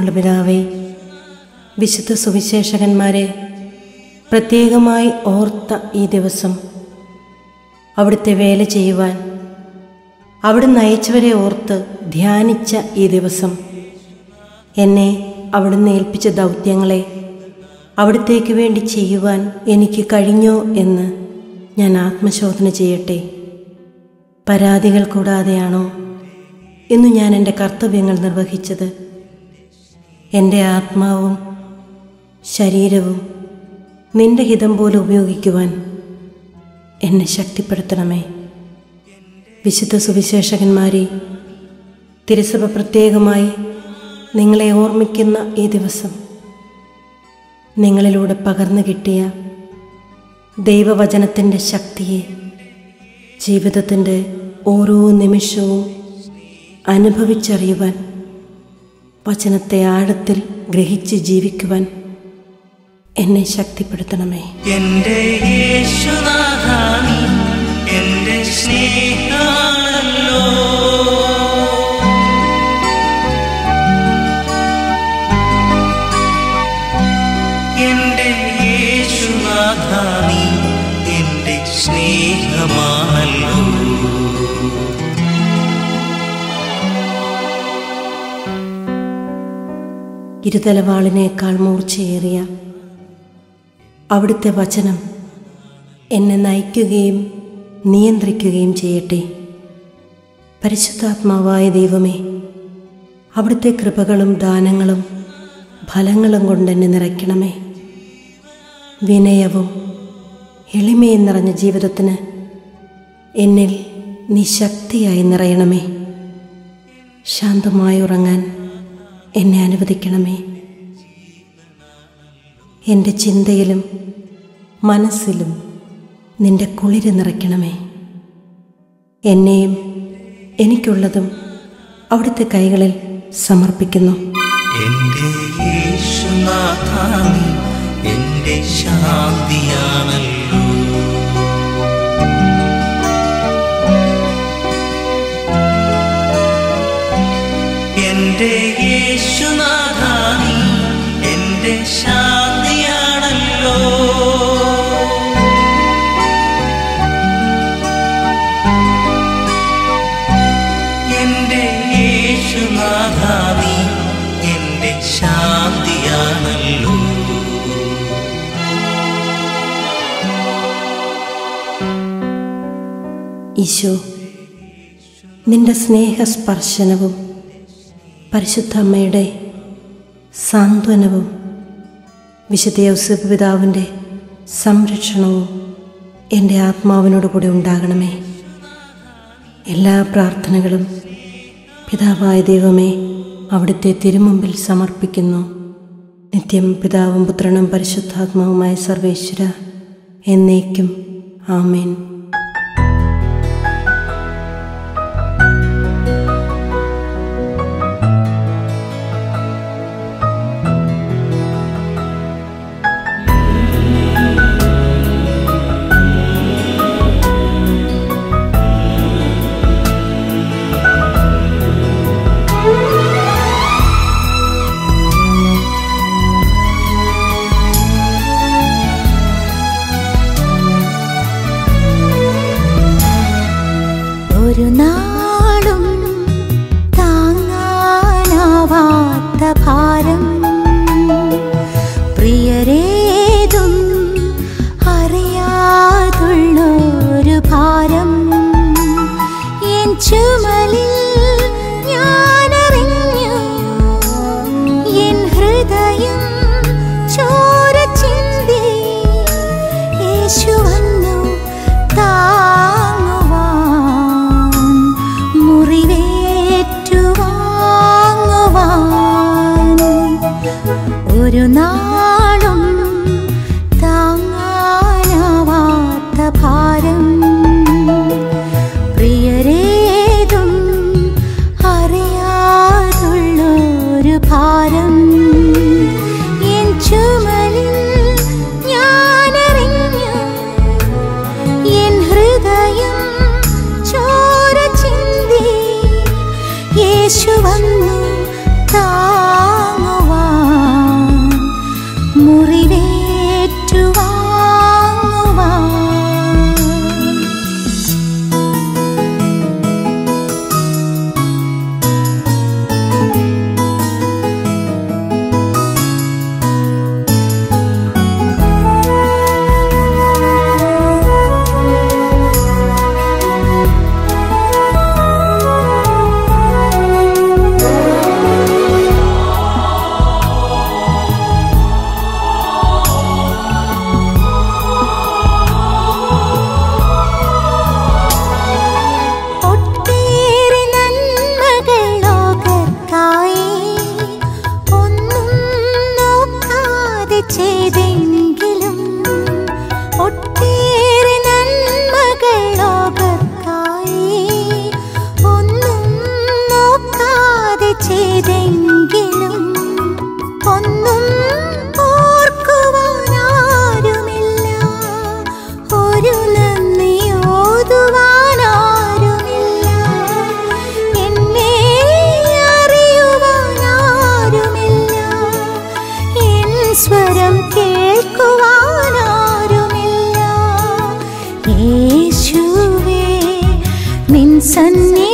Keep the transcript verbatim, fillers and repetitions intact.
സ്നേഹമുള്ള പിതാവേ, വിശുദ്ധ സുവിശേഷകന്മാരെ പ്രത്യേകമായി ഓർത്ത ഈ ദിവസം, അവിടുത്തെ വേല ചെയ്യുവാൻ അവിടുന്ന് അയച്ചവരെ ഓർത്ത് ധ്യാനിച്ച ഈ ദിവസം, എന്നെ അവിടുന്ന് ഏൽപ്പിച്ച ദൗത്യങ്ങളെ അവിടുത്തേക്ക് വേണ്ടി ചെയ്യുവാൻ എനിക്ക് കഴിഞ്ഞോ എന്ന് ഞാൻ ആത്മശോധന ചെയ്യട്ടെ. പരാതികൾ കൂടാതെയാണോ ഇന്ന് ഞാൻ എൻ്റെ കർത്തവ്യങ്ങൾ നിർവഹിച്ചത്? എൻ്റെ ആത്മാവും ശരീരവും നിന്റെ ഹിതം പോലെ ഉപയോഗിക്കുവാൻ എന്നെ ശക്തിപ്പെടുത്തണമേ. വിശുദ്ധ സുവിശേഷകന്മാരെ, തിരുസഭ പ്രത്യേകമായി നിങ്ങളെ ഓർമ്മിക്കുന്ന ഈ ദിവസം, നിങ്ങളിലൂടെ പകർന്നു കിട്ടിയ ദൈവവചനത്തിൻ്റെ ശക്തിയെ ജീവിതത്തിൻ്റെ ഓരോ നിമിഷവും അനുഭവിച്ചറിയുവാൻ, വചനത്തെ ആഴത്തിൽ ഗ്രഹിച്ച് ജീവിക്കുവാൻ എന്നെ ശക്തിപ്പെടുത്തണമേ. എൻ്റെ യേശുനാഥാ, നീ എൻ്റെ സ്നേഹമാണല്ലോ. എൻ്റെ യേശുനാഥാ, നീ എൻ്റെ സ്നേഹമാണല്ലോ. ഇരുതലവാളിനേക്കാൾ മൂർച്ചയേറിയ അവിടുത്തെ വചനം എന്നെ നയിക്കുകയും നിയന്ത്രിക്കുകയും ചെയ്യട്ടെ. പരിശുദ്ധാത്മാവായ ദൈവമേ, അവിടുത്തെ കൃപകളും ദാനങ്ങളും ഫലങ്ങളും കൊണ്ടെന്നെ നിറയ്ക്കണമേ. വിനയവും എളിമയും നിറഞ്ഞ ജീവിതത്തിന് എന്നിൽ നീ ശക്തിയായി നിറയണമേ. ശാന്തമായി ഉറങ്ങാൻ എന്നെ അനുവദിക്കണമേ. എൻ്റെ ചിന്തയിലും മനസ്സിലും നിന്റെ കുളിര് നിറയ്ക്കണമേ. എന്നെയും എനിക്കുള്ളതും അവിടുത്തെ കൈകളിൽ സമർപ്പിക്കുന്നു. എൻ്റെ യേശുനാഥാ, നീ എൻ്റെ ശാന്തിയാണല്ലോ. എൻ്റെ യേശുനാഥാ, നീ എൻ്റെ ശാന്തിയാണല്ലോ. എൻ്റെ യേശുനാഥാ, നീ എൻ്റെ ശാന്തിയാണല്ലോ. ഈശോ, നിന്റെ സ്നേഹസ്പർശനവും പരിശുദ്ധ അമ്മയുടെ സാന്ത്വനവും വിശുദ്ധ യൗസേപ്പ് പിതാവിൻ്റെ സംരക്ഷണവും എൻ്റെ ആത്മാവിനോട് കൂടെ ഉണ്ടാകണമേ. എല്ലാ പ്രാർത്ഥനകളും പിതാവായ ദൈവമേ അവിടുത്തെ തിരുമുമ്പിൽ സമർപ്പിക്കുന്നു. നിത്യം പിതാവും പുത്രനും പരിശുദ്ധാത്മാവുമായ സർവേശ്വര എന്നേക്കും ആമേൻ. ഒരു നാളും താങ്ങാനാവാത്ത ഭാരം, പ്രിയരേതും അറിയാതുള്ളൊരു ഭാരം എൻ ചുമലിൽ ഞാനറിഞ്ഞു. എൻ ഹൃദയം ചോര ചിന്തി യേശു വന്നു താങ്ങുവാൻ, മുറിവേറ്റുവാങ്ങുവാൻ. ഒരു നാളും താങ്ങാനാവാത്ത ഭാരം, പ്രിയരേതും അറിയാതുള്ളൊരു ഭാരം എൻ ചുമലിൽ ഞാനറിഞ്ഞു. എൻ ഹൃദയം ചോര ചിന്തി യേശു വന്നു താങ്ങുവാൻ, കേൾക്കുവാനാരുമില്ല. യേശുവേ നിൻ സന്നിധി